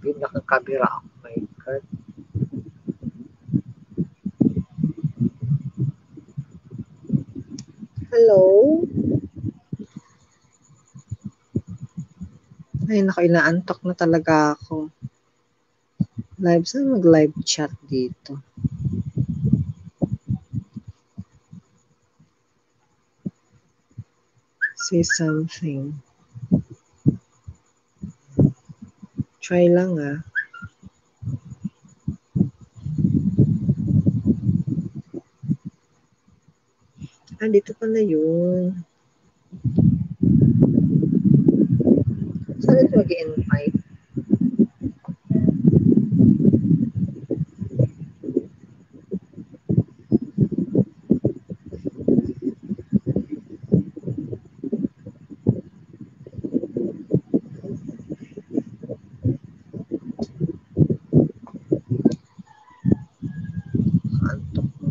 Nakakabira ako. My God. Hello? Ay, naku, inaantok na talaga ako. Live, saan mag-live chat dito? Say something. Try lang ah. Ah, dito pala yun. Saan ito mag-invite? Antok ko.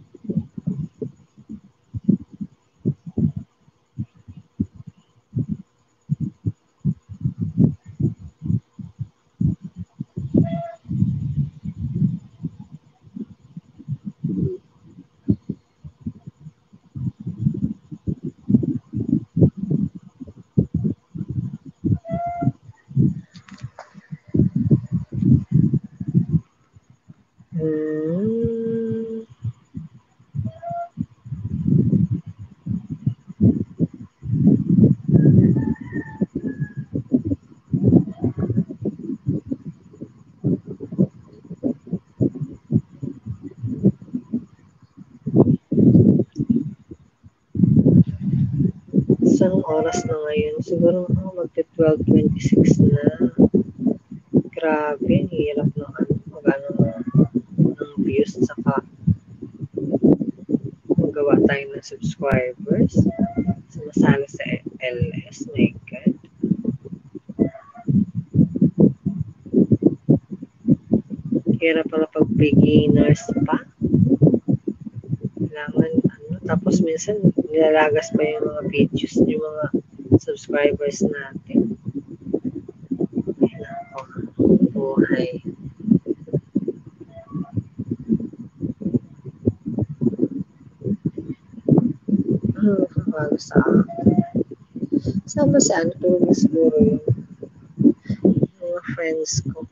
Isang oras na ngayon. Siguro magte-12:26 na. Grabe, hirap ng mag-ano ng views saka magawa tayo ng subscribers. Sumasali sa LS. My God. Hirap pala pag beginners pa. Kailangan tapos minsan nilalagas pa yung mga videos yung mga subscribers natin. Buhay. Bago sa akin. Saan ba si tulog siguro yung mga friends ko.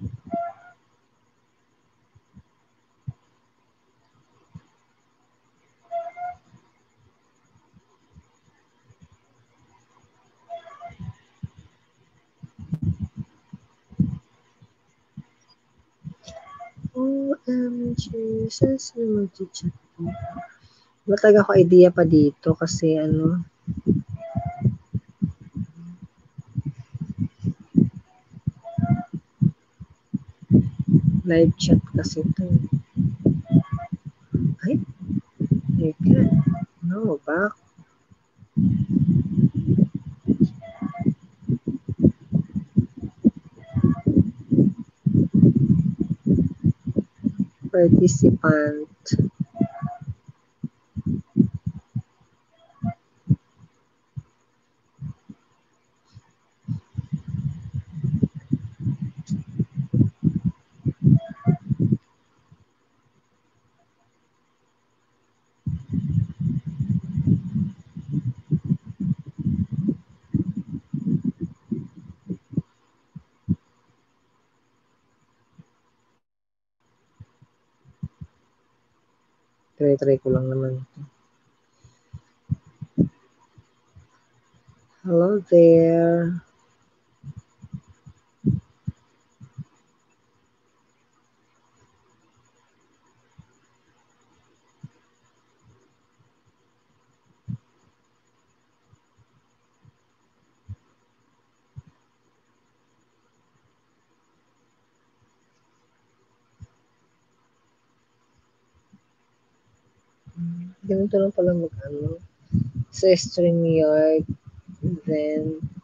OMG, saan sila mag-chat po? Matag ako idea pa dito kasi live chat kasi ito. Ay, teka. No, back. Participant. Try ko lang naman. Hello there. Ganito lang pala sa StreamYard. Then,